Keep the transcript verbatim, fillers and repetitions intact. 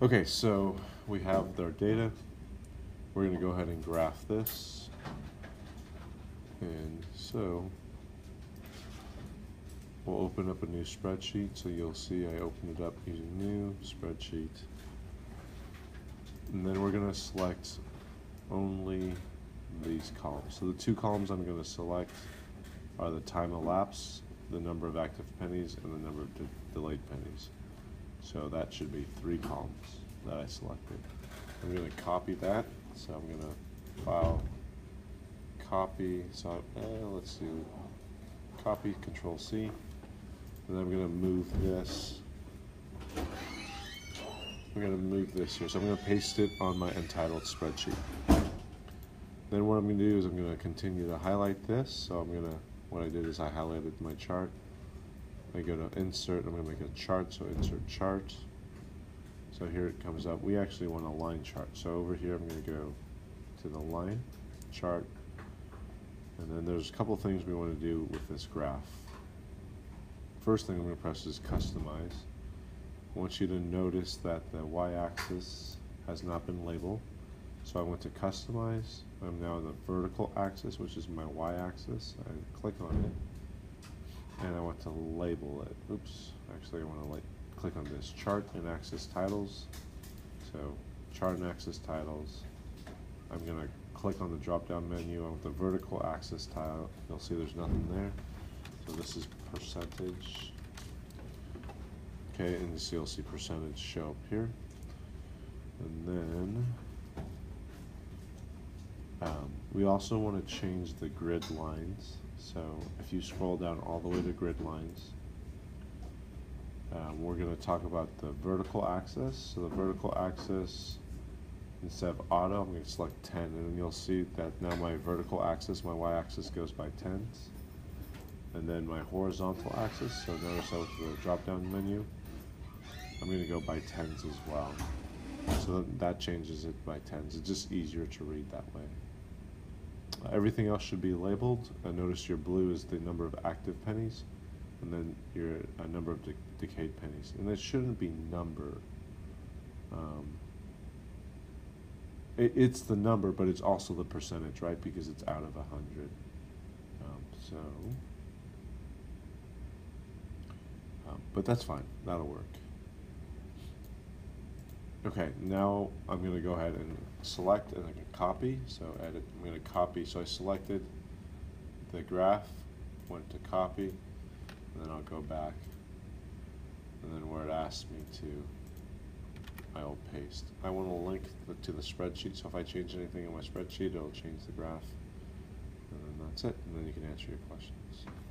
Okay, so we have our data. We're going to go ahead and graph this. And so we'll open up a new spreadsheet. So you'll see I opened it up using new spreadsheet. And then we're going to select only these columns. So the two columns I'm going to select are the time elapsed, the number of active pennies, and the number of de delayed pennies. So that should be three columns that I selected. I'm going to copy that. So I'm going to file, copy, so eh, let's do copy, control C, and I'm going to move this. I'm going to move this here. So I'm going to paste it on my untitled spreadsheet. Then what I'm going to do is I'm going to continue to highlight this. So I'm going to, what I did is I highlighted my chart. I go to insert, I'm going to make a chart, so insert chart. So here it comes up. We actually want a line chart. So over here I'm going to go to the line chart. And then there's a couple things we want to do with this graph. First thing I'm going to press is customize. I want you to notice that the y-axis has not been labeled. So I went to customize. I'm now on the vertical axis, which is my y-axis. I click on it, and I want to label it. Oops, actually I want to like click on this chart and axis titles. So chart and axis titles. I'm going to click on the drop-down menu. I want the vertical axis tile. You'll see there's nothing there. So this is percentage. Okay, and so you'll see percentage show up here. And then um, we also want to change the grid lines. So if you scroll down all the way to grid lines, um, we're going to talk about the vertical axis. So the vertical axis, instead of auto, I'm going to select ten, and then you'll see that now my vertical axis, my y-axis goes by tens. And then my horizontal axis, so notice I went to the drop-down menu, I'm going to go by tens as well. So that changes it by tens. It's just easier to read that way. Uh, everything else should be labeled. Uh, notice your blue is the number of active pennies, and then your uh, number of de decayed pennies. And it shouldn't be number. Um, it, it's the number, but it's also the percentage, right? Because it's out of a hundred. Um, so, um, but that's fine. That'll work. Okay, now I'm going to go ahead and select, and I can copy. So edit, I'm going to copy. So I selected the graph, went to copy, and then I'll go back. And then where it asks me to, I'll paste. I want to link the, to the spreadsheet, so if I change anything in my spreadsheet, it'll change the graph. And then that's it, and then you can answer your questions.